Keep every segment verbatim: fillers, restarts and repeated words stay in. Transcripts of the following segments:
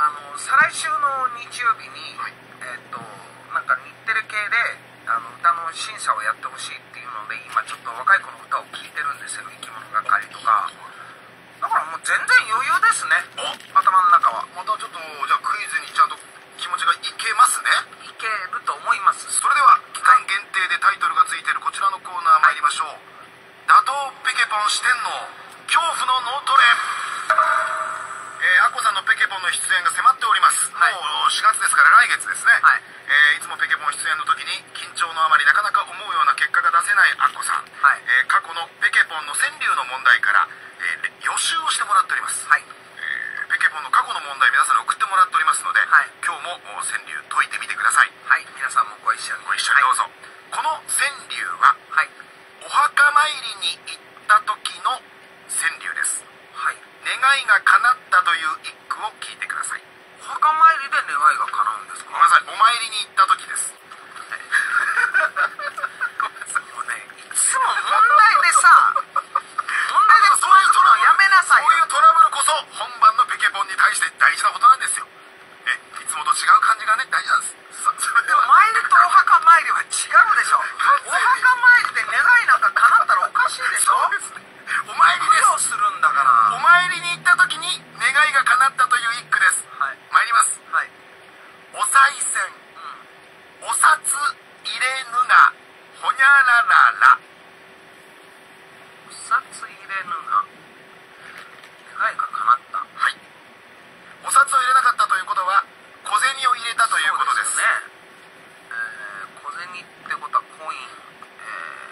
あの再来週の日曜日に、はい、えっとなんか日テレ系であの歌の審査をやってほしいっていうので今ちょっと若い子の歌を聴いてるんですよ。生き物係とか。だからもう全然余裕ですね、頭の中は。 またちょっとじゃあクイズにちゃんと気持ちがいけますね。 いけると思います。 それでは期間限定でタイトルがついているこちらのコーナー参りましょう、はい、打倒ペケポン四天王恐怖の脳トレ。えー、アッコさんのペケポンの出演が迫っております、はい、もうしがつですから来月ですね、はい。えー、いつもペケポン出演の時に緊張のあまりなかなか思うような結果が出せないアッコさん、はい。えー、過去のペケポンの川柳の問題から、えー、予習をしてもらっております、はい。えー、ペケポンの過去の問題皆さんに送ってもらっておりますので、はい、今日も川柳解いてみてください。 はい、皆さんもご一緒にご一緒にどうぞ、はい。この川柳は、はい、お墓参りに行った時の川柳です。はい、願いが叶ったという一句を聞いてください。 お墓参りで願いが叶うんですか？ ごめんなさい、お参りに行った時です。 ごめんなさい、もうね、いつも問題でさ問題でそういうトラブルやめなさいよ。 そういうトラブルこそ本番のペケポンに対して大事なことなんですよ。え、いつもと違う感じがね、大事なんです。そそれではお参りとお墓参りは違うでしょ。お墓参りで願いなんか叶ったらおかしいでしょ。 そうですね、お参りです。 供養するんだから。 お参りに行った時に願いが叶ったという一句です。はい、参ります。はい、お賽銭、うん、お札入れぬがほにゃららら。 お札入れぬが願いが叶った。 はい、お札を入れなかったということは小銭を入れたということです。 そうですね。えー、小銭ってことはコイン、え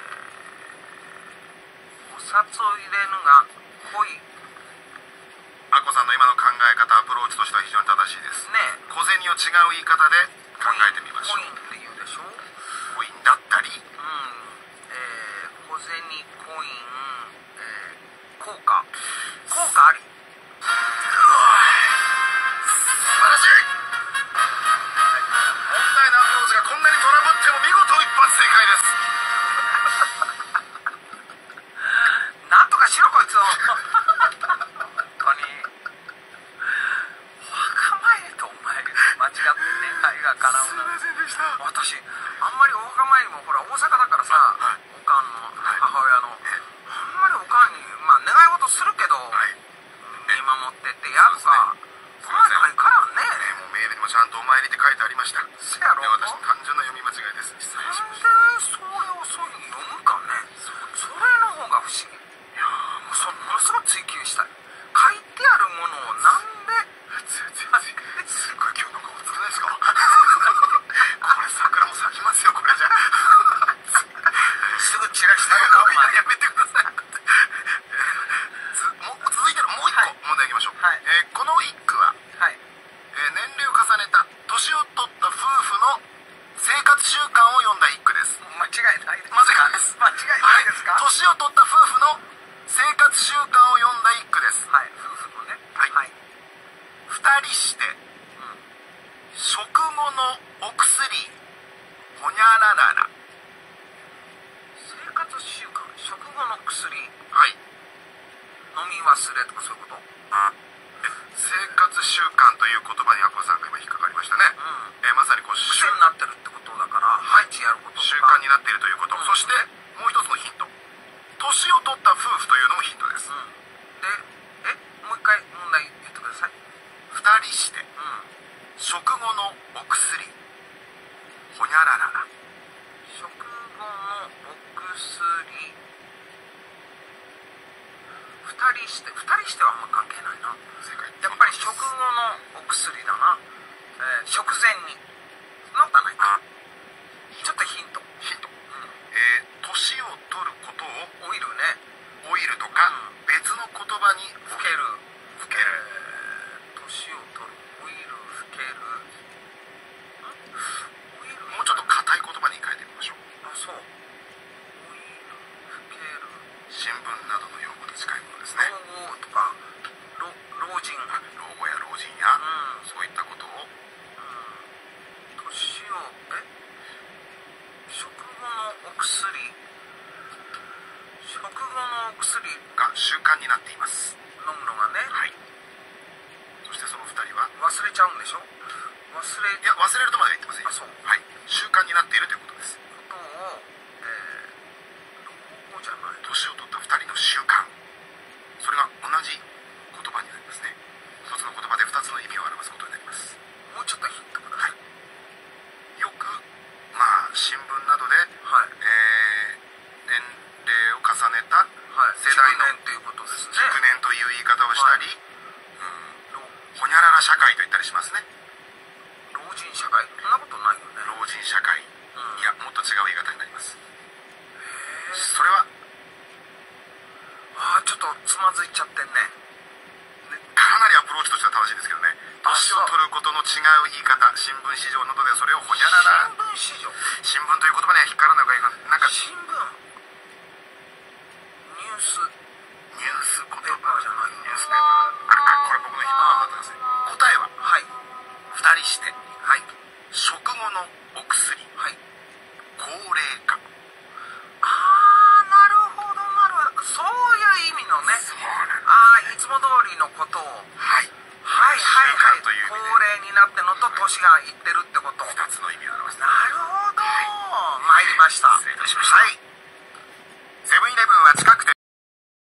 ー、お札を入れぬがコイン。 アッコさんの今の考え方、アプローチとしては非常に正しいですね。小銭を違う言い方で考えてみましょう。 コインって言うでしょ。 コインだったり、うん、 えー、小銭、コイン、えー、効果効果あり。 素晴らしい。問題のアプローチがこんなにトラブっても見事一発正解です。 なんとかしろこいつを本当に。お墓参りとお参り間違って願いが叶う。 すいませんでした。 私あんまりお墓参りもほら大阪だからさ、はい、おかんの母親の、はい、あんまりおかんにまあ願い事するけど、はい、見守ってってやるか、そんなないからね。 ね、もうメールにもちゃんとお参りって書いてありました。 せやろ。 で、私単純な読み間違いです。失礼しました。 なんでそれをそういうふうに読むかね。それの方が不思議。いやもうそものすごい追求したい。書いてあるものをなんで。 すっごい今日の顔つくないですかこれ桜も咲きますよ、これじゃすぐチラシ食べたお前やめてくださいも続いてのもう一個問題いきましょう、はい。えー、この一句は、はい、えー、年齢を重ねた年を取った夫婦の生活習慣を読んだ一句です。 間違いないですか？ 間違いないです。 間違いないですか？ はい、年を取った夫婦の生活習慣を読んだ一句です。 はい、夫婦のね。はい。はい、 二人して、うん、食後のお薬ほにゃららら。 生活習慣、食後の薬。 はい。 飲み忘れとかそういうこと？ あ、生活習慣という言葉にアッコさんが今引っかかりましたね。うん、えー、まさにこう癖になってるってことだから、毎日やることとか習慣になっているということ、うん、そしてもう一つのヒント、年を取った夫婦というのもヒントです。うん、 で、え、もう一回問題言ってください。 二人して、うん、食後のお薬ほにゃららら。 食後のお薬、二人して、二人してはあんま関係ないな。 正解。 やっぱり食後のお薬だな。えー、食前に。なんかないか。ちょっとヒント。 ヒント。うん、えー、年を取ることをオイルね。 オイルとか、うん、別の言葉にふける。 ふける。 えー、年を取る。オイルふける。オイル。 もうちょっと硬い言葉に変えてみましょう。 あ、そう。オイルふける。 新聞などの用語に近いものですね。 老後とか、老老人。 老後や老人や、うん、そういったことを。うん、 年を、え食後のお薬。食後のお薬が習慣になっています。 飲むのがね。 はい。そしてその二人は忘忘れちゃうんでしょ。忘れいや忘れるとまでは言ってませんよ。 あ、そう。 はい、習慣になっているということです。 ことを、えー、老後じゃない。 年を取ったふたりの習慣、それが同じ言葉になりますね。一つの言葉で二つの意味を表すことになります。 もうちょっとヒントください。 はい、よくまあ新聞などで、 はい、 えー、年齢を重ねた世代の、 はい、熟年ということですね。 熟年という言い方をしたり、はい、うん、ほにゃらら社会と言ったりしますね。 老人社会、そんなことないよね。 老人社会、うん、いやもっと違う言い方になります。それはああ、ちょっとつまずいちゃってんね。 かなりアプローチとしては正しいですけどね。年を取ることの違う言い方、新聞市場などでそれをほにゃらら、 新聞市場、 新聞という言葉には引っかからないのか、なんか新聞、ニュースニュースペーパーじゃない、 ニュースペーパー、あ、これ僕のヒントだったんですね。答えは、 はい、 ふたりして、はい、食後のお薬、はい、高齢化。 ああ、なるほどなるほど、そういう意味のね。 そうなんです、ね、 ああ、いつも通りのことを、 はい、 はいはいはい、 という高齢になってのと年がいってるってこと。 ふたつの意味を